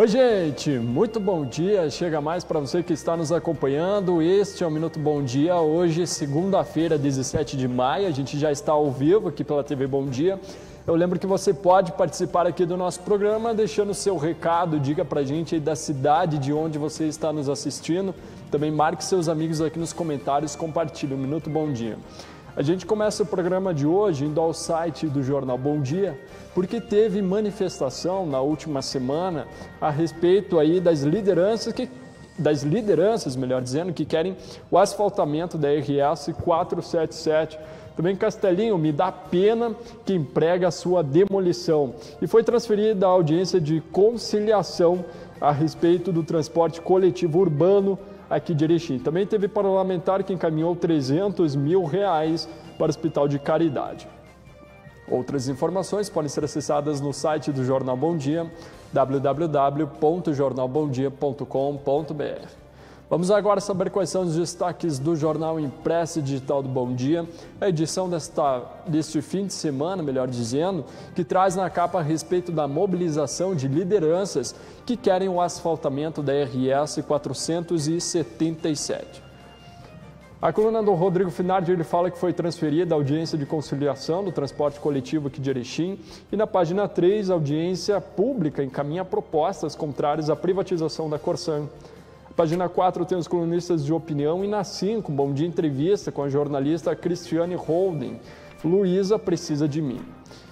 Oi, gente, muito bom dia. Chega mais para você que está nos acompanhando. Este é o Minuto Bom Dia. Hoje, segunda-feira, 17 de maio. A gente já está ao vivo aqui pela TV Bom Dia. Eu lembro que você pode participar aqui do nosso programa, deixando seu recado, diga pra gente aí da cidade de onde você está nos assistindo. Também marque seus amigos aqui nos comentários, compartilhe o Minuto Bom Dia. A gente começa o programa de hoje indo ao site do Jornal Bom Dia, porque teve manifestação na última semana a respeito aí das lideranças, melhor dizendo, que querem o asfaltamento da RS 477. Também Castelinho, me dá pena que emprega a sua demolição. E foi transferida a audiência de conciliação a respeito do transporte coletivo urbano aqui de Erechim. Também teve parlamentar que encaminhou R$300 mil para o Hospital de Caridade. Outras informações podem ser acessadas no site do Jornal Bom Dia, www.jornalbomdia.com.br. Vamos agora saber quais são os destaques do Jornal Impresso e Digital do Bom Dia, a edição deste fim de semana, melhor dizendo, que traz na capa a respeito da mobilização de lideranças que querem o asfaltamento da RS 477. A coluna do Rodrigo Finardi, ele fala que foi transferida a audiência de conciliação do transporte coletivo aqui de Erechim, e na página 3, a audiência pública encaminha propostas contrárias à privatização da Corsan. Página 4 tem os colunistas de opinião e na 5, Bom Dia Entrevista com a jornalista Cristiane Holden. Luísa precisa de mim.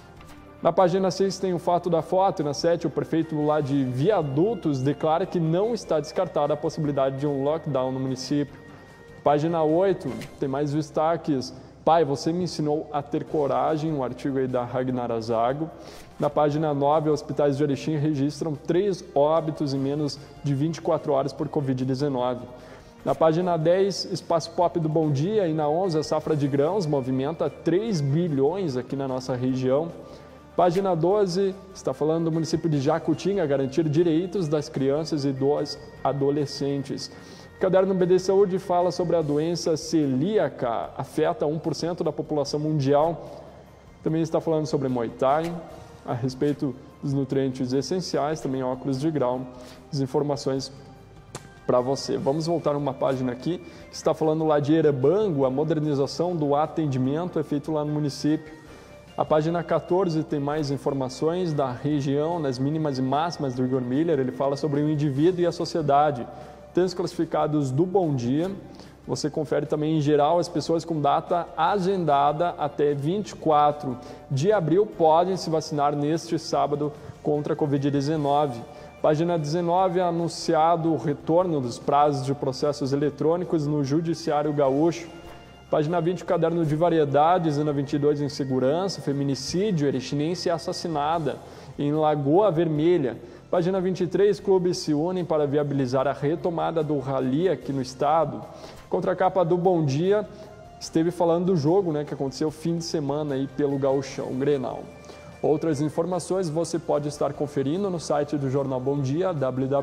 Na página 6 tem o fato da foto e na 7 o prefeito lá de Viadutos declara que não está descartada a possibilidade de um lockdown no município. Página 8 tem mais destaques. Pai, você me ensinou a ter coragem, um artigo aí da Ragnar Azago. Na página 9, hospitais de Erechim registram 3 óbitos em menos de 24 horas por Covid-19. Na página 10, Espaço Pop do Bom Dia, e na 11, a safra de grãos movimenta 3 bilhões aqui na nossa região. Página 12, está falando do município de Jacutinga, garantir direitos das crianças e dos adolescentes. O caderno BD Saúde fala sobre a doença celíaca, afeta 1% da população mundial. Também está falando sobre Muay Thai, a respeito dos nutrientes essenciais, também óculos de grau, as informações para você. Vamos voltar uma página aqui, que está falando lá de Erebango, a modernização do atendimento é feito lá no município. A página 14 tem mais informações da região, nas mínimas e máximas do Igor Miller, ele fala sobre o indivíduo e a sociedade. Tem os classificados do Bom Dia. Você confere também, em geral, as pessoas com data agendada até 24 de abril podem se vacinar neste sábado contra a Covid-19. Página 19, anunciado o retorno dos prazos de processos eletrônicos no Judiciário Gaúcho. Página 20, o caderno de variedades, e na 22, insegurança, feminicídio, erechinense assassinada em Lagoa Vermelha. Página 23, clubes se unem para viabilizar a retomada do rally aqui no estado. Contracapa do Bom Dia esteve falando do jogo, que aconteceu fim de semana aí pelo Gauchão Grenal. Outras informações você pode estar conferindo no site do Jornal Bom Dia,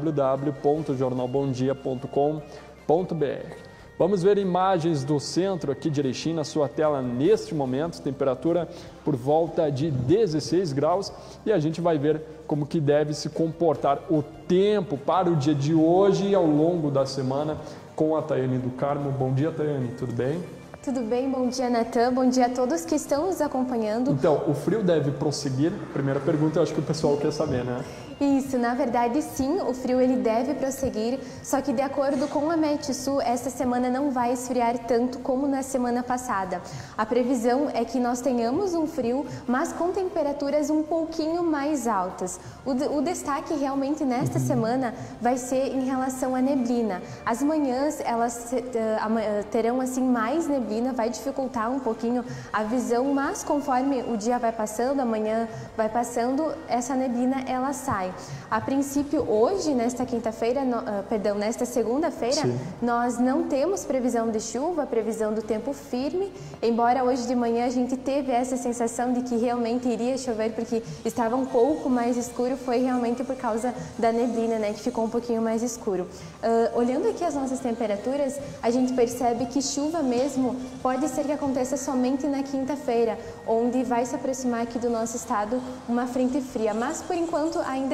www.jornalbomdia.com.br. Vamos ver imagens do centro aqui de Erechim na sua tela neste momento, temperatura por volta de 16 graus, e a gente vai ver como que deve se comportar o tempo para o dia de hoje e ao longo da semana com a Tayane do Carmo. Bom dia, Tayane, tudo bem? Tudo bem, bom dia, Natan, bom dia a todos que estão nos acompanhando. Então, o frio deve prosseguir? Primeira pergunta, eu acho que o pessoal quer saber, né? Isso, na verdade sim, o frio ele deve prosseguir, só que de acordo com a Metsul, essa semana não vai esfriar tanto como na semana passada. A previsão é que nós tenhamos um frio, mas com temperaturas um pouquinho mais altas. O destaque realmente nesta semana vai ser em relação à neblina. As manhãs elas terão assim mais neblina, vai dificultar um pouquinho a visão, mas conforme o dia vai passando, amanhã vai passando, essa neblina ela sai. A princípio, hoje, nesta segunda-feira, nós não temos previsão de chuva, previsão do tempo firme, embora hoje de manhã a gente teve essa sensação de que realmente iria chover, porque estava um pouco mais escuro, foi realmente por causa da neblina, que ficou um pouquinho mais escuro. Olhando aqui as nossas temperaturas, a gente percebe que chuva mesmo pode ser que aconteça somente na quinta-feira, onde vai se aproximar aqui do nosso estado uma frente fria, mas por enquanto ainda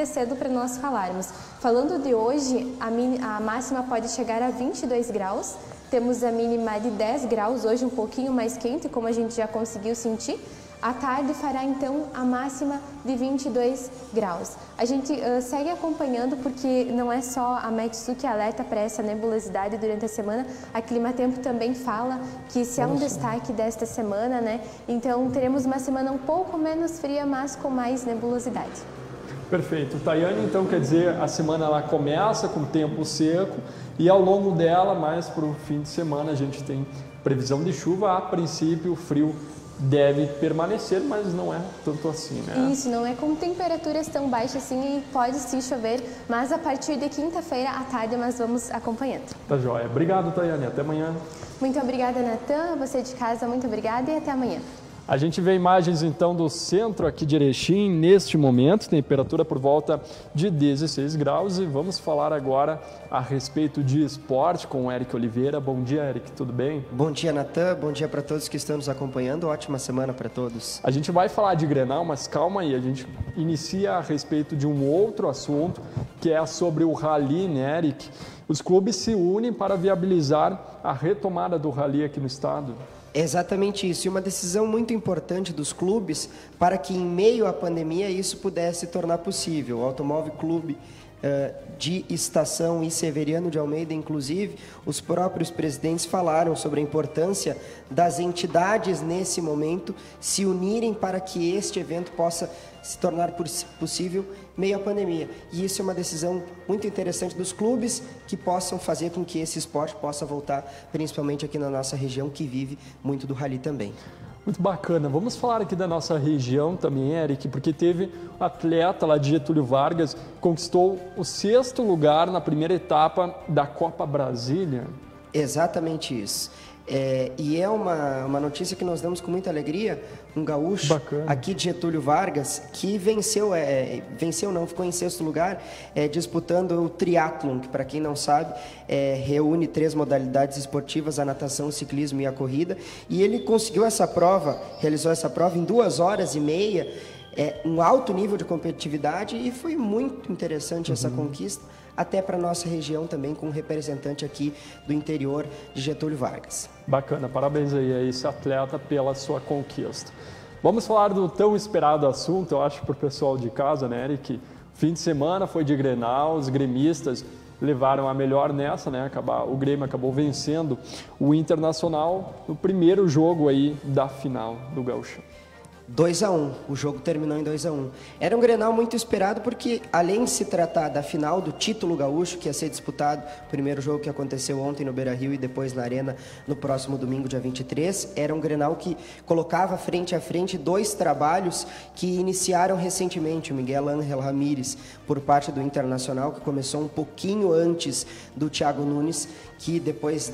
ainda é cedo para nós falarmos. Falando de hoje, a máxima pode chegar a 22 graus, temos a mínima de 10 graus, hoje um pouquinho mais quente, como a gente já conseguiu sentir. À tarde fará então a máxima de 22 graus. A gente segue acompanhando porque não é só a Metsu que alerta para essa nebulosidade durante a semana, a Climatempo também fala que esse é um destaque desta semana, né? Então teremos uma semana um pouco menos fria, mas com mais nebulosidade. Perfeito. Tayane, então quer dizer, a semana ela começa com tempo seco e ao longo dela, mais para o fim de semana, a gente tem previsão de chuva. A princípio, o frio deve permanecer, mas não é tanto assim, né? Isso, não é com temperaturas tão baixas assim e pode sim chover, mas a partir de quinta-feira à tarde nós vamos acompanhando. Tá joia. Obrigado, Tayane. Até amanhã. Muito obrigada, Natan. Você de casa, muito obrigada e até amanhã. A gente vê imagens então do centro aqui de Erechim neste momento, temperatura por volta de 16 graus e vamos falar agora a respeito de esporte com o Eric Oliveira. Bom dia, Eric, tudo bem? Bom dia, Natan, bom dia para todos que estão nos acompanhando, ótima semana para todos. A gente vai falar de Grenal, mas calma aí, a gente inicia a respeito de um outro assunto que é sobre o Rally, né, Eric? Os clubes se unem para viabilizar a retomada do Rally aqui no estado. É exatamente isso, e uma decisão muito importante dos clubes para que em meio à pandemia isso pudesse tornar possível. O Automóvel Clube de Estação e Severiano de Almeida, inclusive, os próprios presidentes falaram sobre a importância das entidades nesse momento se unirem para que este evento possa se tornar possível meio à pandemia. E isso é uma decisão muito interessante dos clubes que possam fazer com que esse esporte possa voltar, principalmente aqui na nossa região, que vive muito do rally também. Muito bacana. Vamos falar aqui da nossa região também, Eric, porque teve um atleta lá de Getúlio Vargas, conquistou o 6º lugar na primeira etapa da Copa Brasília. Exatamente isso. E é uma notícia que nós damos com muita alegria, um gaúcho Bacana. Aqui de Getúlio Vargas, que ficou em 6º lugar, disputando o triatlon, que para quem não sabe, reúne 3 modalidades esportivas, a natação, o ciclismo e a corrida, e ele conseguiu realizou essa prova em 2 horas e meia, um alto nível de competitividade, e foi muito interessante essa conquista, até para a nossa região também, com um representante aqui do interior de Getúlio Vargas. Bacana, parabéns aí a esse atleta pela sua conquista. Vamos falar do tão esperado assunto, eu acho, para o pessoal de casa, né, Eric? Fim de semana foi de Grenal, os gremistas levaram a melhor nessa, né? O Grêmio acabou vencendo o Internacional no primeiro jogo aí da final do Gaúcho. 2-1, o jogo terminou em 2-1. Era um Grenal muito esperado porque, além de se tratar da final do título gaúcho, que ia ser disputado, o primeiro jogo que aconteceu ontem no Beira-Rio e depois na Arena no próximo domingo, dia 23, era um Grenal que colocava frente a frente 2 trabalhos que iniciaram recentemente, o Miguel Ángel Ramírez, por parte do Internacional, que começou um pouquinho antes do Thiago Nunes, que depois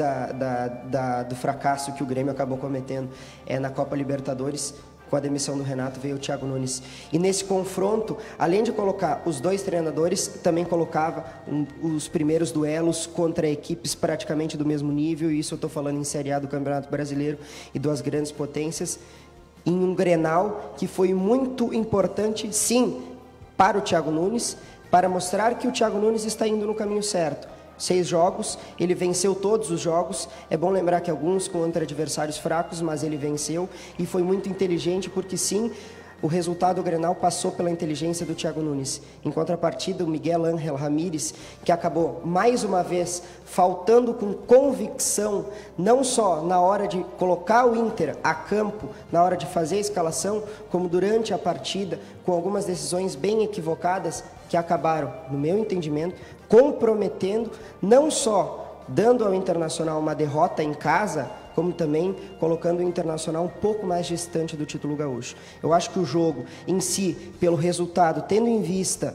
do fracasso que o Grêmio acabou cometendo na Copa Libertadores, com a demissão do Renato, veio o Thiago Nunes. E nesse confronto, além de colocar os 2 treinadores, também colocava os primeiros duelos contra equipes praticamente do mesmo nível, e isso eu estou falando em Série A do Campeonato Brasileiro e 2 grandes potências, em um Grenal que foi muito importante, sim, para o Thiago Nunes, para mostrar que o Thiago Nunes está indo no caminho certo. 6 jogos, ele venceu todos os jogos, é bom lembrar que alguns contra adversários fracos, mas ele venceu e foi muito inteligente porque sim, o resultado do Grenal passou pela inteligência do Thiago Nunes. Em contrapartida, o Miguel Ángel Ramírez, que acabou mais uma vez faltando com convicção, não só na hora de colocar o Inter a campo, na hora de fazer a escalação, como durante a partida, com algumas decisões bem equivocadas que acabaram, no meu entendimento, comprometendo, não só dando ao Internacional uma derrota em casa, como também colocando o Internacional um pouco mais distante do título gaúcho. Eu acho que o jogo em si, pelo resultado, tendo em vista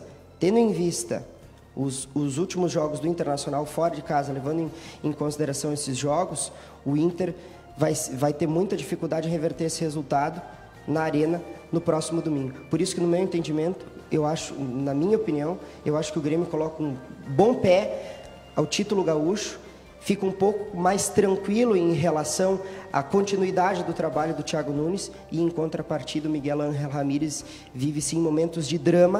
os últimos jogos do Internacional fora de casa, levando em consideração esses jogos, o Inter vai ter muita dificuldade em reverter esse resultado na Arena no próximo domingo. Por isso que, no meu entendimento, eu acho, na minha opinião, eu acho que o Grêmio coloca um bom pé ao título gaúcho, fica um pouco mais tranquilo em relação à continuidade do trabalho do Thiago Nunes, e em contrapartida o Miguel Ángel Ramírez vive sim momentos de drama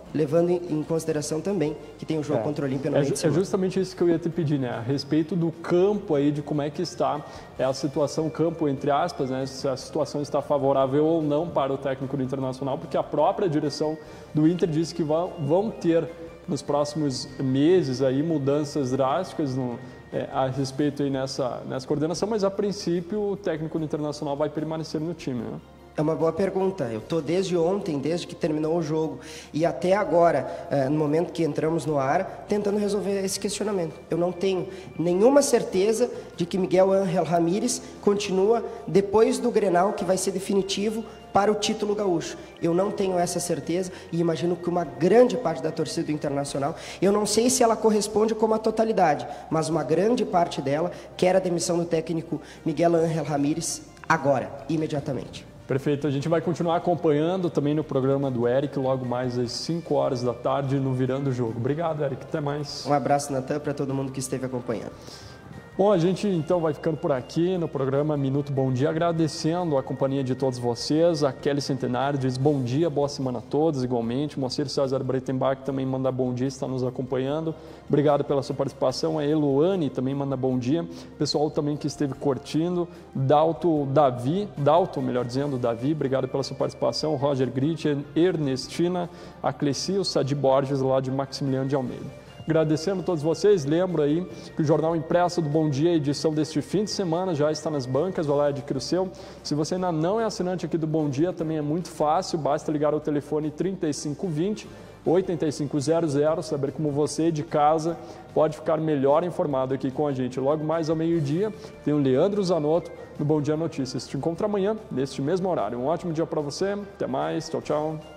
levando em consideração também que tem o jogo contra o Olímpia no meio de semana. É justamente isso que eu ia te pedir, né? A respeito do campo aí, de como é que está a situação campo, entre aspas, né? Se a situação está favorável ou não para o técnico do Internacional, porque a própria direção do Inter disse que vão ter nos próximos meses aí mudanças drásticas a respeito aí nessa coordenação, mas a princípio o técnico do Internacional vai permanecer no time, né? É uma boa pergunta. Eu estou desde ontem, desde que terminou o jogo, e até agora, no momento que entramos no ar, tentando resolver esse questionamento. Eu não tenho nenhuma certeza de que Miguel Ángel Ramírez continua depois do Grenal, que vai ser definitivo para o título gaúcho. Eu não tenho essa certeza e imagino que uma grande parte da torcida do Internacional, eu não sei se ela corresponde como a totalidade, mas uma grande parte dela quer a demissão do técnico Miguel Ángel Ramírez agora, imediatamente. Perfeito, a gente vai continuar acompanhando também no programa do Eric, logo mais às 5 horas da tarde no Virando o Jogo. Obrigado, Eric, até mais. Um abraço, Natan, para todo mundo que esteve acompanhando. Bom, a gente então vai ficando por aqui no programa Minuto Bom Dia, agradecendo a companhia de todos vocês. A Kelly Centenário diz bom dia, boa semana a todos, igualmente. Moacir César Breitenbach também manda bom dia, está nos acompanhando. Obrigado pela sua participação. A Eloane também manda bom dia. Pessoal também que esteve curtindo. Dalton, Davi, obrigado pela sua participação. Roger Grit, Ernestina, a Cleci, o Sadi Borges, lá de Maximiliano de Almeida. Agradecendo a todos vocês, lembro aí que o Jornal Impresso do Bom Dia, edição deste fim de semana, já está nas bancas, vai lá adquirir o seu. Se você ainda não é assinante aqui do Bom Dia, também é muito fácil, basta ligar ao telefone 3520-8500, saber como você de casa pode ficar melhor informado aqui com a gente. Logo mais ao meio-dia, tem o Leandro Zanotto no Bom Dia Notícias. Te encontro amanhã, neste mesmo horário. Um ótimo dia para você, até mais, tchau, tchau.